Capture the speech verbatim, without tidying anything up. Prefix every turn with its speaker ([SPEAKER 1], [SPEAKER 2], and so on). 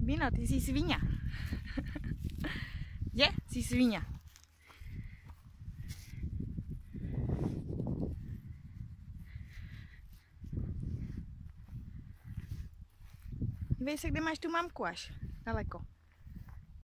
[SPEAKER 1] Bino, ty jsi svině. Je, jsi svině. Dívej se, kde máš tu mamku až. Daleko.